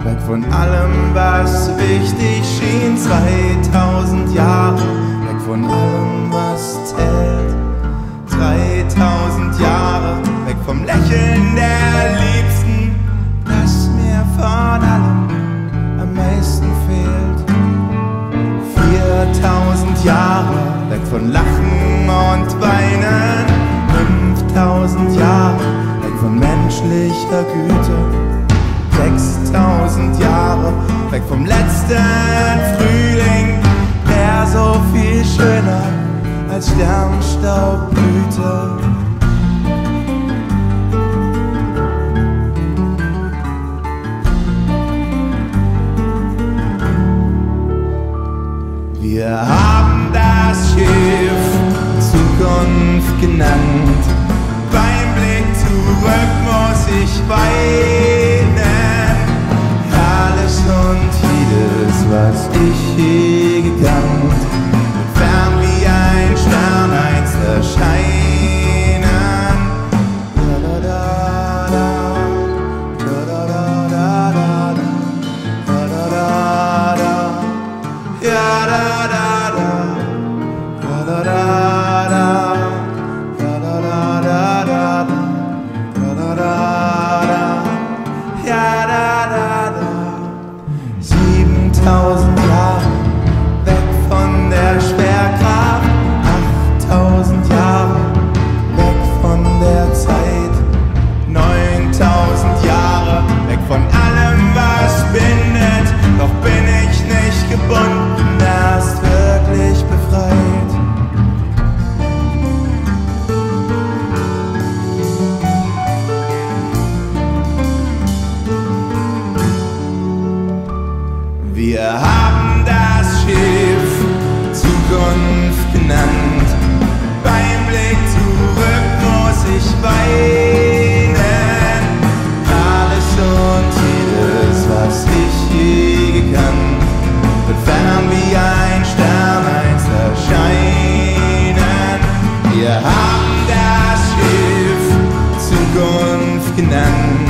weg von allem, was wichtig schien. 2000 Jahre, weg von allem, was zählt. 3000 Jahre, weg vom Lächeln der Liebsten, das mir von allem am meisten fehlt. 4000 Jahre, weg von Lachen und Weinen. 5000 Jahre, weg von menschlicher Güte. 6000 Jahre, weg vom letzten Frühling, der so viel schöner als Sternstaubblüte. Wir haben das Schiff Zukunft genannt. Beim Blick zurück muss ich weinen. Alles und vieles, was ich je gekannt, wird fern wie ein Stern einst erscheinen. Wir haben das Schiff Zukunft genannt. Beim Blick zurück muss ich weinen. Alles und jedes, was ich je gekannt, wird fern wie ein Stern einst erscheinen. Wir haben das Schiff Zukunft genannt.